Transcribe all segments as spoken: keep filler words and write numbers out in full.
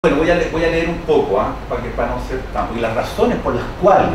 Bueno, voy a, le voy a leer un poco, ¿eh? para, que, para no ser tan... Porque las razones por las cuales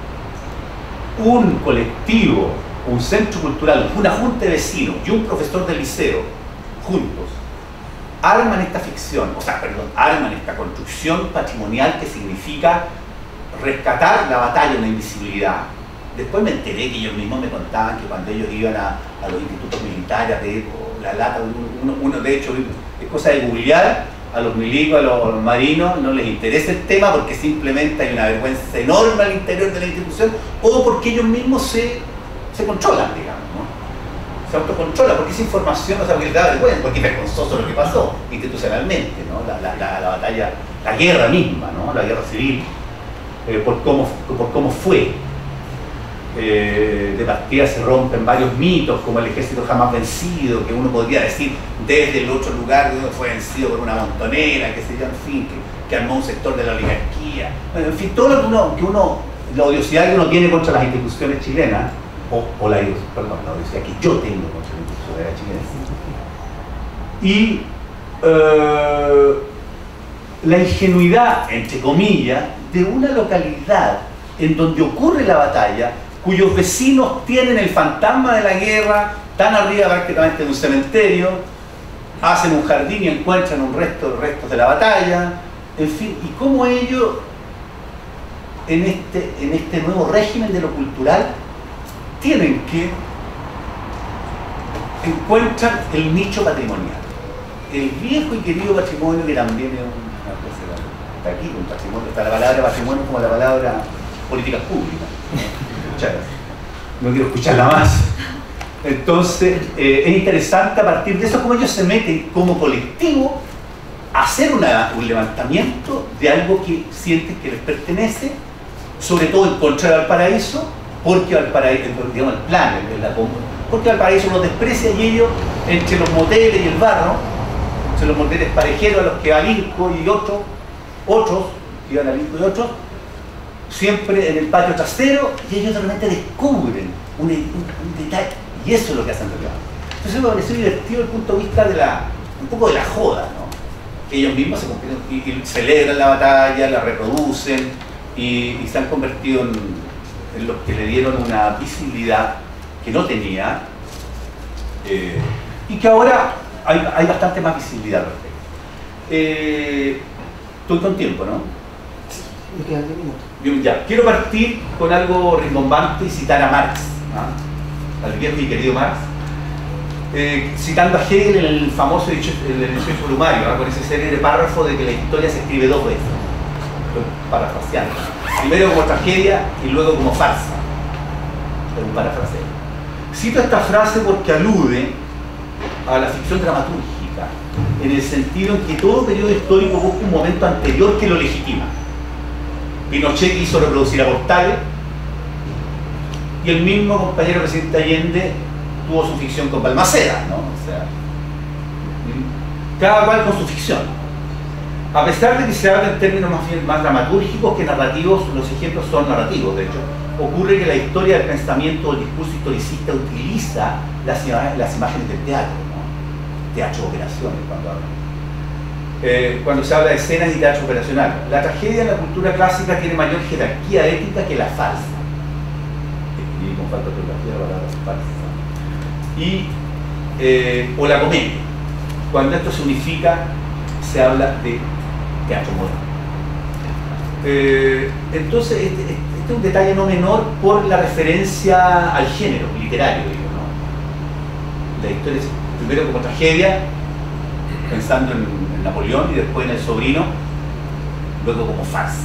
un colectivo, un centro cultural, una junta de vecinos y un profesor de liceo, juntos, arman esta ficción, o sea, perdón, arman esta construcción patrimonial que significa rescatar la batalla de la invisibilidad. Después me enteré que ellos mismos me contaban que cuando ellos iban a, a los institutos militares, de, la lata, uno, uno de hecho, es cosa de googlear, a los milicos, a los, a los marinos, no les interesa el tema porque simplemente hay una vergüenza enorme al interior de la institución o porque ellos mismos se, se controlan, digamos, ¿no? Se autocontrolan, porque esa información, o sea, porque da vergüenza, porque es vergonzoso lo que pasó institucionalmente, ¿no? La, la, la, la batalla, la guerra misma, ¿no? La guerra civil, eh, por, cómo, por cómo fue. Eh, de partida se rompen varios mitos, como el ejército jamás vencido, que uno podría decir desde el otro lugar donde fue vencido por una montonera, que se llama, en fin, que, que armó un sector de la oligarquía. Bueno, en fin, todo lo que uno, que uno, la odiosidad que uno tiene contra las instituciones chilenas, o, o la, perdón, la odiosidad que yo tengo contra las instituciones chilenas, y eh, la ingenuidad, entre comillas, de una localidad en donde ocurre la batalla, cuyos vecinos tienen el fantasma de la guerra, están arriba prácticamente de un cementerio, hacen un jardín y encuentran un resto, restos de la batalla, en fin, y cómo ellos en este, en este nuevo régimen de lo cultural tienen que encuentran el nicho patrimonial, el viejo y querido patrimonio que también es una cosa, está aquí, un patrimonio, está la palabra patrimonio como la palabra políticas públicas. No quiero escucharla más. Entonces, eh, es interesante a partir de eso cómo ellos se meten como colectivo a hacer una, un levantamiento de algo que sienten que les pertenece, sobre todo en contra de Valparaíso, porque Valparaíso, digamos, el plan, el, la, porque Valparaíso los desprecia y ellos, entre los moteles y el barro, entre los moteles parejeros a los que va Linco y otros, otros, que iban a Linco y otros, siempre en el patio trasero, y ellos realmente descubren un, un, un detalle, y eso es lo que hacen reclamar. Entonces me pareció divertido el punto de vista de la, un poco de la joda, ¿no? Que ellos mismos se y, y celebran la batalla, la reproducen, y, y se han convertido en, en los que le dieron una visibilidad que no tenía, eh, y que ahora hay, hay bastante más visibilidad al respecto. Eh, estoy con tiempo, ¿no? Me quedan diez minutos. Ya, quiero partir con algo rimbombante y citar a Marx, ¿no? Al viejo y querido Marx, eh, citando a Hegel en el famoso dicho, el ensayo brumario, ¿no? Con ese serie de párrafos de que la historia se escribe dos veces. Estoy parafraseando. Primero como tragedia y luego como farsa. Es un parafraseo. Cito esta frase porque alude a la ficción dramatúrgica, en el sentido en que todo periodo histórico busca un momento anterior que lo legitima. Pinochet quiso reproducir a Portales y el mismo compañero presidente Allende tuvo su ficción con Balmaceda, ¿no? O sea, cada cual con su ficción. A pesar de que se habla en términos más, bien, más dramatúrgicos que narrativos, los ejemplos son narrativos, de hecho. Ocurre que la historia del pensamiento o el discurso historicista utiliza las, las imágenes del teatro, ¿no? Teatro operaciones, cuando hablan. Eh, cuando se habla de escenas y teatro operacional. La tragedia en la cultura clásica tiene mayor jerarquía ética que la falsa. Escribí con falta de ortografía la palabra falsa. Y, eh, o la comedia. Cuando esto se unifica, se habla de teatro moderno. Eh, entonces, este, este es un detalle no menor por la referencia al género literario, digo, ¿no? La historia es primero como tragedia, pensando en Napoleón y después en El Sobrino, luego como farsa.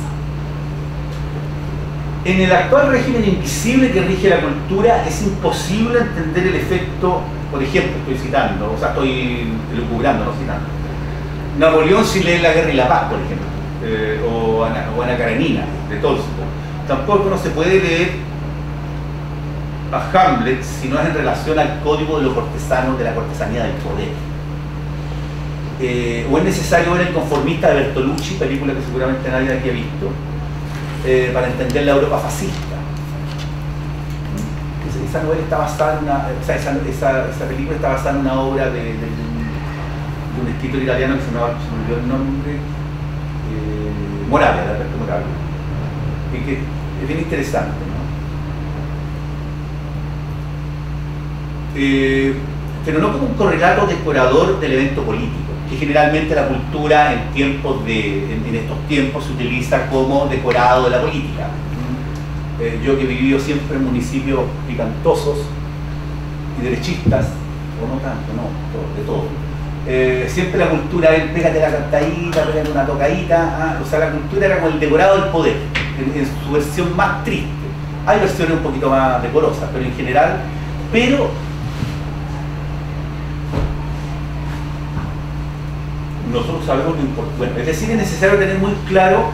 En el actual régimen invisible que rige la cultura es imposible entender el efecto, por ejemplo, estoy citando, o sea, estoy elucubrando, no citando. Napoleón sin leer La Guerra y la Paz, por ejemplo, eh, o, Ana, o Ana Karenina, de Tolstoy. Tampoco no se puede leer a Hamlet si no es en relación al código de los cortesanos, de la cortesanía del poder. Eh, o es necesario ver El conformista de Bertolucci, película que seguramente nadie de aquí ha visto, eh, para entender la Europa fascista. Esa, esa novela está basada en una, o sea, esa, esa, esa película está basada en una obra de, de, de un escritor italiano que se me olvidó el nombre, Moravia, de Alberto Moravia, y que es bien interesante, ¿no? Eh, pero no como un correlato decorador del evento político, que generalmente la cultura en tiempos de, en, en estos tiempos se utiliza como decorado de la política. Eh, yo que he vivido siempre en municipios picantosos y derechistas, o no tanto, no, todo, de todo. Eh, siempre la cultura es pégate la cantadita, pégate una tocadita, ah, o sea, la cultura era como el decorado del poder, en, en su versión más triste. Hay versiones un poquito más decorosas, pero en general, pero nosotros sabemos lo importante. Bueno, es decir, es necesario tener muy claro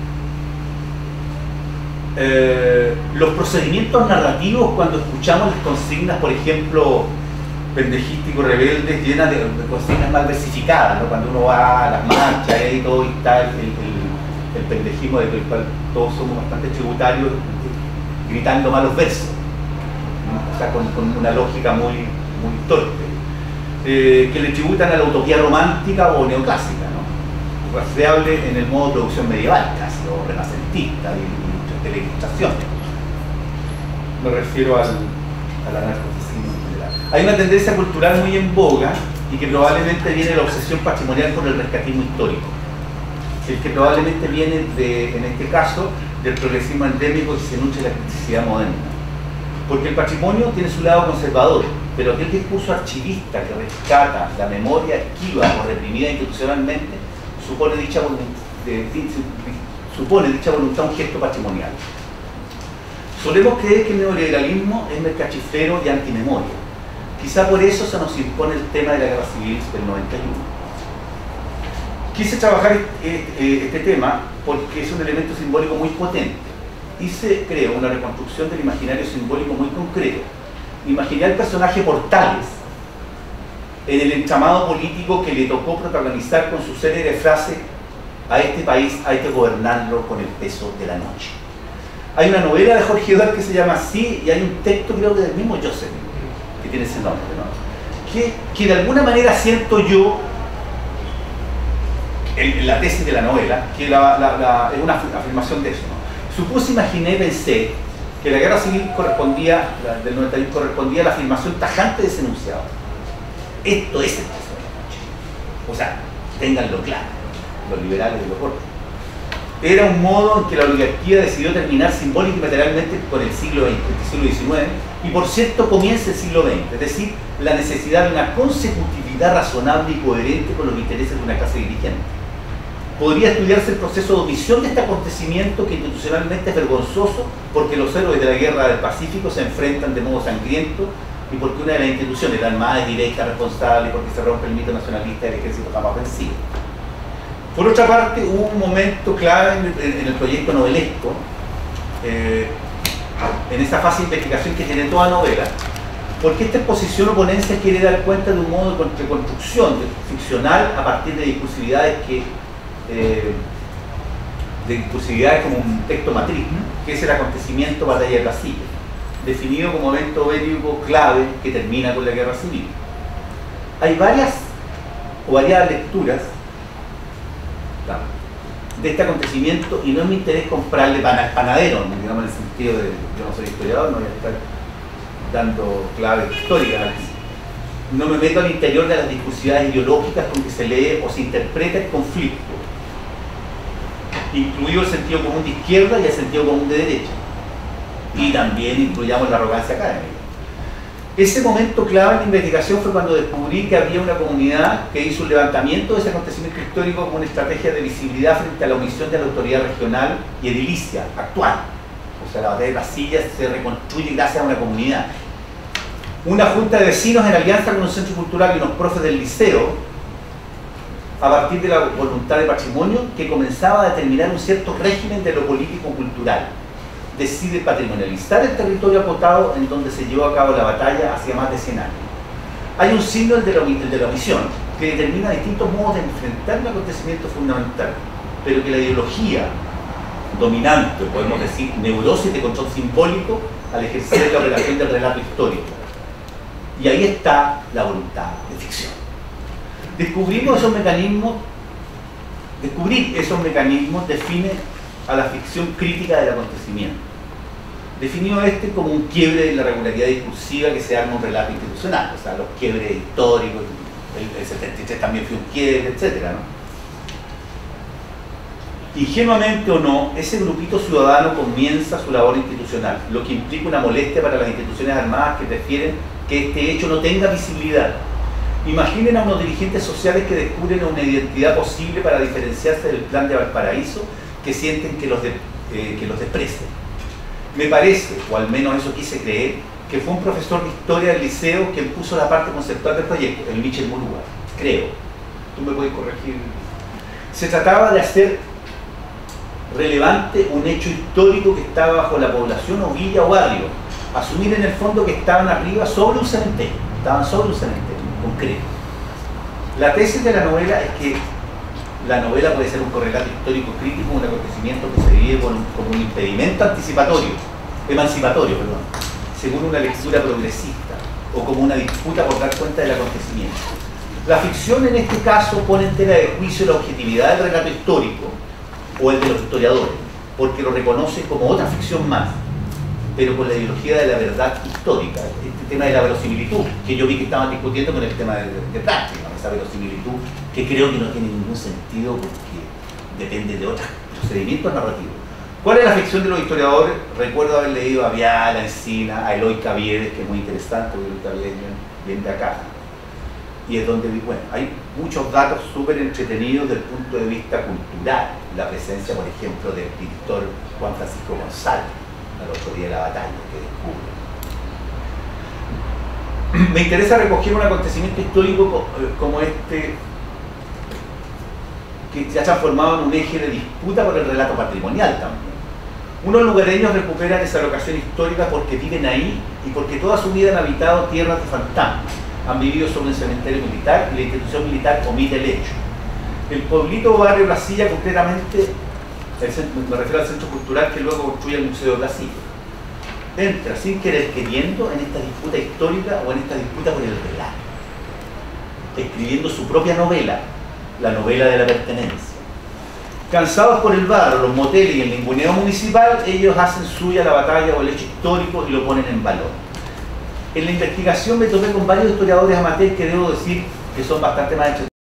eh, los procedimientos narrativos cuando escuchamos las consignas, por ejemplo, pendejísticos, rebeldes, llenas de, de consignas mal versificadas, ¿no? Cuando uno va a las marchas y todo y está el, el, el, el pendejismo del cual todos somos bastante tributarios, gritando malos versos, ¿no? O sea, con, con una lógica muy, muy torpe. Eh, que le tributan a la utopía romántica o neoclásica, ¿no? Rastreable en el modo de producción medieval, casi, o renacentista, de, de la ilustración. Me refiero al, al anarcofascismo en general. Hay una tendencia cultural muy en boga y que probablemente viene de la obsesión patrimonial por el rescatismo histórico. El que probablemente viene, de, en este caso, del progresismo endémico que se nutre de la criticidad moderna. Porque el patrimonio tiene su lado conservador, pero aquel discurso archivista que rescata la memoria esquiva o reprimida institucionalmente supone dicha, de, de, supone dicha voluntad un gesto patrimonial. Solemos creer que el neoliberalismo es mercachiflero y antimemoria. Quizá por eso se nos impone el tema de la guerra civil del noventa y uno. Quise trabajar este, este tema porque es un elemento simbólico muy potente. Hice, creo, una reconstrucción del imaginario simbólico muy concreto. Imaginé al personaje Portales en el entramado político que le tocó protagonizar con su célebre frase: a este país hay que gobernarlo con el peso de la noche. Hay una novela de Jorge Eduard que se llama así, y hay un texto, creo que del mismo Joseph, que tiene ese nombre, ¿no? que, que de alguna manera siento yo en, en la tesis de la novela, que la, la, la, es una afirmación de eso, ¿no? Supuse, imaginé, pensé que la guerra civil correspondía, la del noventa y uno, correspondía a la afirmación tajante de ese enunciado. Esto es el peso de la noche. O sea, ténganlo claro, los liberales y los otros. Era un modo en que la oligarquía decidió terminar simbólica y materialmente con el siglo veinte, el siglo diecinueve, y por cierto comienza el siglo veinte, es decir, la necesidad de una consecutividad razonable y coherente con los intereses de una clase dirigente. Podría estudiarse el proceso de omisión de este acontecimiento que institucionalmente es vergonzoso, porque los héroes de la guerra del Pacífico se enfrentan de modo sangriento y porque una de las instituciones, la Armada, es directa, responsable, porque se rompe el mito nacionalista del ejército jamás vencido. Por otra parte, hubo un momento clave en el, en el proyecto novelesco, eh, en esa fase de investigación que tiene toda novela, porque esta exposición o ponencia quiere dar cuenta de un modo de reconstrucción ficcional a partir de discursividades que Eh, de discursividades como un texto matriz, ¿no? Que es el acontecimiento Batalla de Brasil, definido como evento bélico clave que termina con la guerra civil. Hay varias o variadas lecturas claro, de este acontecimiento, y no es mi interés comprarle pan al panadero, digamos, en el sentido de yo no soy historiador, no voy a estar dando claves históricas aquí. No me meto al interior de las discursividades ideológicas con que se lee o se interpreta el conflicto, incluido el sentido común de izquierda y el sentido común de derecha, y también incluyamos la arrogancia académica. Ese momento clave en la investigación fue cuando descubrí que había una comunidad que hizo un levantamiento de ese acontecimiento histórico como una estrategia de visibilidad frente a la omisión de la autoridad regional y edilicia actual. O sea, la batalla de las sillas se reconstruye gracias a una comunidad. Una junta de vecinos en alianza con un centro cultural y unos profes del liceo, a partir de la voluntad de patrimonio que comenzaba a determinar un cierto régimen de lo político-cultural. Decide patrimonializar el territorio acotado en donde se llevó a cabo la batalla hacia más de cien años. Hay un signo, el de la, el de la omisión, que determina distintos modos de enfrentar un acontecimiento fundamental, pero que la ideología dominante, podemos decir, neurosis de control simbólico al ejercer la operación del relato histórico. Y ahí está la voluntad de ficción. Descubrimos esos mecanismos Descubrir esos mecanismos define a la ficción crítica del acontecimiento. Definió este como un quiebre de la regularidad discursiva que se arma un relato institucional, o sea, los quiebres históricos, el, el setenta y tres también fue un quiebre, etcétera, ¿no? Ingenuamente o no, ese grupito ciudadano comienza su labor institucional, lo que implica una molestia para las instituciones armadas que prefieren que este hecho no tenga visibilidad. Imaginen a unos dirigentes sociales que descubren una identidad posible para diferenciarse del plan de Valparaíso, que sienten que los, de, eh, que los desprecian. Me parece, o al menos eso quise creer, que fue un profesor de historia del liceo quien puso la parte conceptual del proyecto, el Michel Murúa, creo. Tú me puedes corregir. Se trataba de hacer relevante un hecho histórico que estaba bajo la población o villa o barrio, asumir en el fondo que estaban arriba sobre un cementerio, estaban sobre un cementerio, concreto. La tesis de la novela es que la novela puede ser un correlato histórico crítico, un acontecimiento que se vive como un, como un impedimento anticipatorio, emancipatorio, perdón, según una lectura progresista, o como una disputa por dar cuenta del acontecimiento. La ficción en este caso pone en tela de juicio la objetividad del relato histórico, o el de los historiadores, porque lo reconoce como otra ficción más, pero con la ideología de la verdad histórica, este tema de la verosimilitud, que yo vi que estaban discutiendo con el tema de, de práctica, esa verosimilitud, que creo que no tiene ningún sentido porque depende de otros procedimientos narrativos. ¿Cuál es la ficción de los historiadores? Recuerdo haber leído a Vial, a Encina, a Eloy Caviedes, que es muy interesante, porque Eloy Caviedes viene de acá. Y es donde, bueno, hay muchos datos súper entretenidos desde el punto de vista cultural. La presencia, por ejemplo, del pintor Juan Francisco González, al otro día de la batalla, que descubre. Me interesa recoger un acontecimiento histórico como este, que se ha transformado en un eje de disputa por el relato patrimonial también. Unos lugareños recuperan esa locación histórica porque viven ahí y porque toda su vida han habitado tierras de fantasmas. Han vivido sobre un cementerio militar y la institución militar omite el hecho. El pueblito o barrio Placilla, concretamente, el centro, me refiero al centro cultural que luego construye el Museo de Placilla, entra sin querer queriendo en esta disputa histórica o en esta disputa por el relato, escribiendo su propia novela, la novela de la pertenencia. Cansados por el barro, los moteles y el ninguneo municipal, ellos hacen suya la batalla o el hecho histórico y lo ponen en valor. En la investigación me topé con varios historiadores amateurs que debo decir que son bastante más entretenidos.